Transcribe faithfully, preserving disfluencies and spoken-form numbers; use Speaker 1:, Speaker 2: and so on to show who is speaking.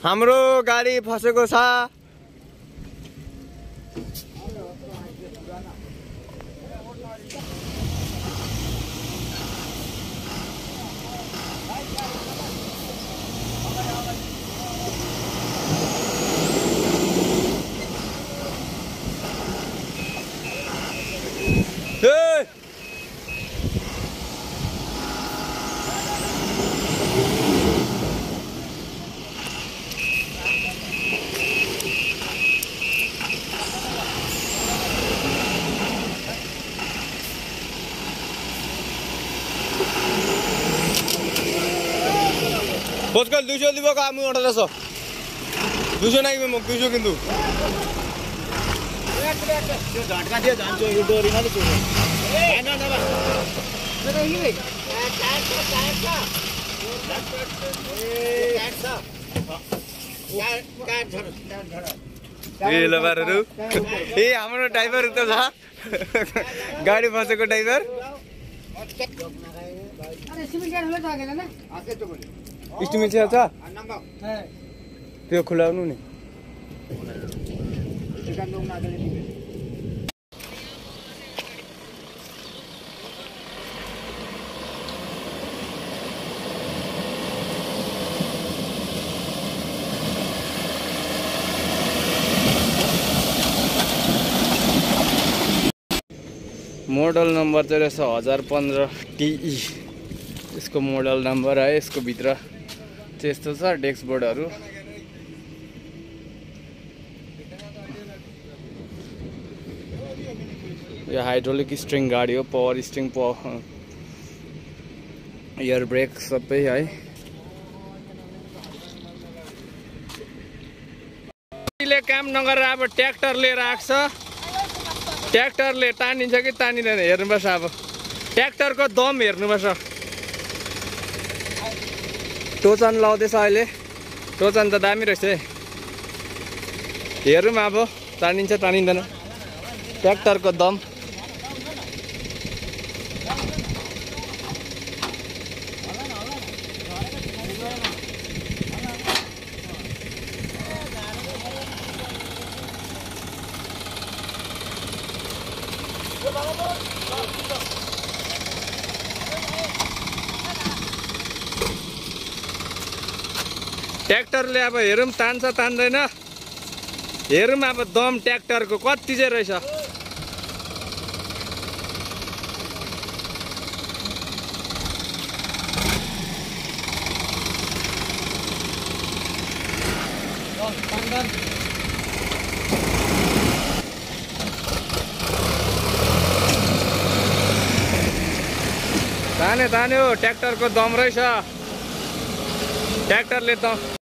Speaker 1: हाम्रो गाडी फसेको छ। Boscal দুইশো দিব আমি আঠারোশো দুইশো নাই মে দুইশো কিন্তু ঝটকা দিয়ে জানছো এই দড়ি না তো এই না না না এই রে কাট কাট কাট কাট ধর ধর ए लबारहरु ए हाम्रो ड्राइभर त छ गाडी फसेको ड्राइभर
Speaker 2: अरे सिमेन्ट गाडी होला त हैन आके त बोले
Speaker 1: स्टिमेट छ त्यो खुलाउनु नि मोडल नंबर चाहिँ रहेछ हजार पन्ध्र टिई यसको मोडल नंबर है। यसको भित्र चाहिँ यस्तो छ डेस्कबोर्डहरु यो हाइड्रोलिक स्ट्रिङ गाडी हो पावर स्ट्रिङ एयर ब्रेक सबै है। ले काम नगरेर अब ट्र्याक्टर लिएर आएको छ ट्र्याक्टरले तानिन्छ कि तानिदैन हेर्नुपर्छ अब ट्र्याक्टरको दम हेर्नुपर्छ टोचन लाउँदैछ अहिले टोचन त दामी रहेछ हेरौँ अब तानिन्छ तानिँदैन ट्र्याक्टरको दम ट्र्याक्टरले अब हेरौँ तान्छ तान्दैन हेरौँ अब दम ट्र्याक्टरको कति चाहिँ रहेछ। ताने तान्यो ट्र्याक्टरको दम रहेछ ट्र्याक्टरले त